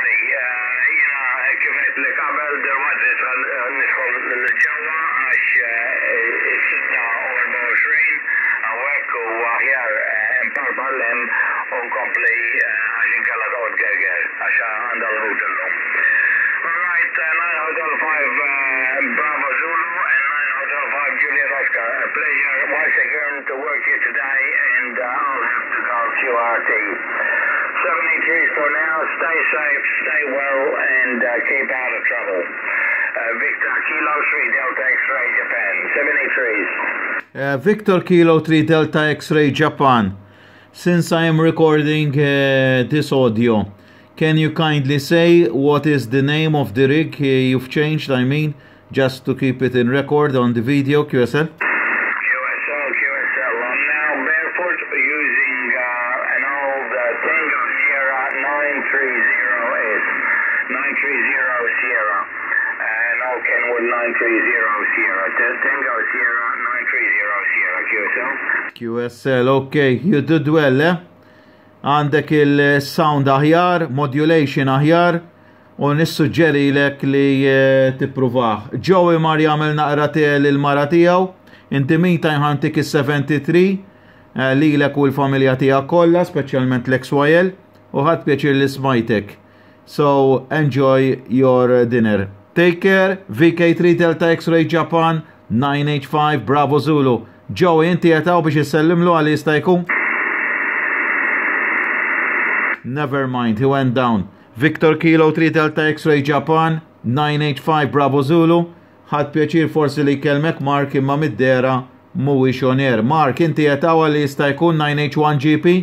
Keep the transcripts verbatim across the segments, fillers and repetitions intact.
Sorry, jina kifet li qabel derwaqt nidħol l-ġewwa għax is-sitta u erba' u għoxrin hawnhekk u aħjar imparbal hemm u nkompli għax inkella toqgħod gerger għax għandha l-ħut illum. All right, nine Hotel five Bravo Zulu and nine Hotel five Juliet Oscar. A pleasure once again to work here today, and I'll have to go Q R T. seventy-threes for now. Stay safe, stay well, and uh, keep out of trouble. Uh, Victor Kilo three Delta X-Ray Japan. seventy-threes. Uh, Victor Kilo three Delta X-Ray Japan. Since I am recording uh, this audio, can you kindly say what is the name of the rig uh, you've changed? I mean, just to keep it in record on the video, Q S L. nine three zero Sierra, Tango Sierra, nine three zero Sierra, Q S L. Q S L, okay, you did well, eh? Għandek il-sound aħjar, modulation aħjar, u nissuġġeri lek li tippruvaħ. Joey mar jagħmel naqra tiegħi il-mara tiegħu, inti mita jħantik is-seventy-three, lilek u l-familja tiegħek kollha, speċjalment l-X Y L, u ħadd pjaċir li smajtek. So, enjoy your dinner. Take care, V K three Delta X-Ray Japan, nine H five Bravo Zulu. Joey, inti jataw biex jissellimlu għal jista' jkun? Never mind, he went down. Victor Kilo three Delta X-Ray Japan, nine H five Bravo Zulu. Ħadd pjaċir forsi li kelmek Mark imma mid-dera mhuwiex on air. Mark, inti jataw għal jista' jkun nine H one G P?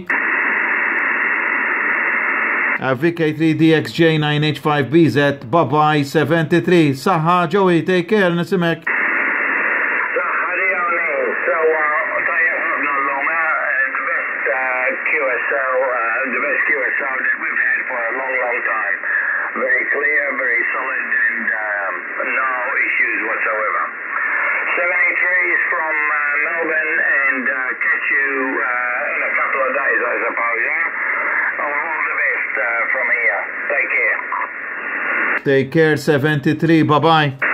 Uh, V K three D X J nine H five B Z, bye-bye, seventy-three. Saha, Joey, take care, nisimek. Saha di għani, so, tajja ħafna l-lum, the best Q S L, the best Q S L that we've had for a long, long time. Very clear, very solid, and um, no issues whatsoever. seventy-threes from uh, Melbourne, and uh, catch you uh, in a couple of days, I suppose, yeah? All the best uh, from here. Take care. Take care, seventy-three. Bye-bye.